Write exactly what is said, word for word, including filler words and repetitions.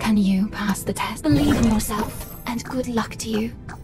Can you pass the test? Believe in yourself, and good luck to you.